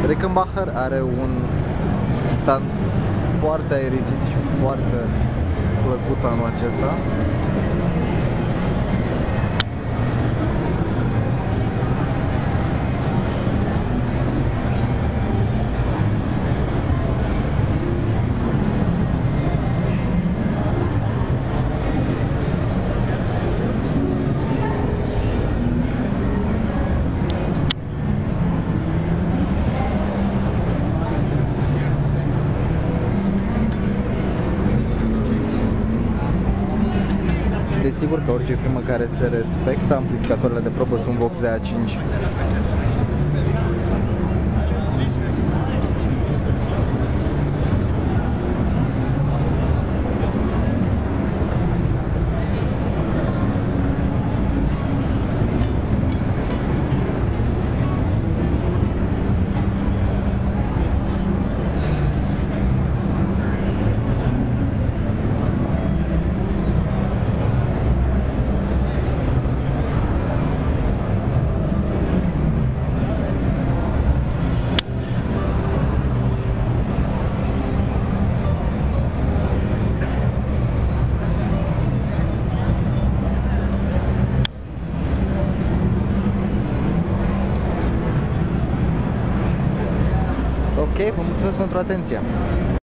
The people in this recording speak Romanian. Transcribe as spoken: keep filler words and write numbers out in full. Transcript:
Rickenbacker are un stand foarte aerisit și foarte plăcut anul acesta. Desigur că orice firmă care se respectă, amplificatoarele de probă sunt Vox D A cinci. Ok, vă mulțumesc pentru atenție!